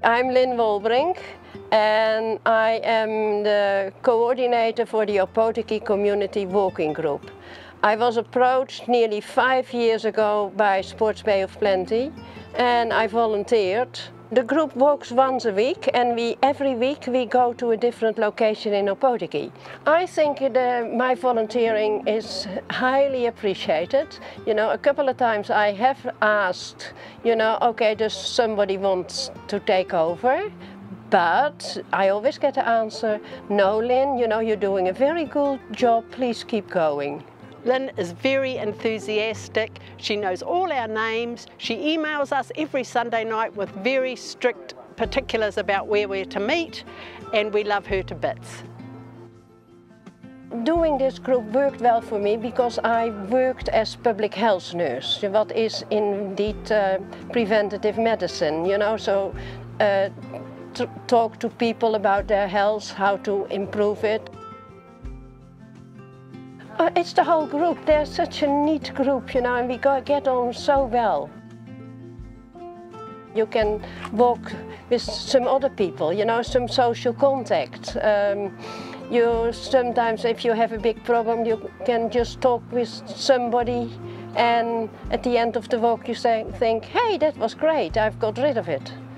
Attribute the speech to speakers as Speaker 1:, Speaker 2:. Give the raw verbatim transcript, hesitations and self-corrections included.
Speaker 1: I'm Lynn Wolbrink and I am the coordinator for the Opotiki Community Walking Group. I was approached nearly five years ago by Sports Bay of Plenty and I volunteered. The group walks once a week and we, every week we go to a different location in Opotiki. I think the, my volunteering is highly appreciated. You know, a couple of times I have asked, you know, okay, does somebody want to take over? But I always get the answer, no Lynn, you know, you're doing a very good job, please keep going.
Speaker 2: Lynn is very enthusiastic. She knows all our names. She emails us every Sunday night with very strict particulars about where we're to meet, and we love her to bits.
Speaker 1: Doing this group worked well for me because I worked as public health nurse, what is indeed uh, preventative medicine, you know, so uh, to talk to people about their health, how to improve it. Uh, it's the whole group. They're such a neat group, you know, and we go, get on so well. You can walk with some other people, you know, some social contact. Um, you sometimes, if you have a big problem, you can just talk with somebody, and at the end of the walk you say, think, hey, that was great, I've got rid of it.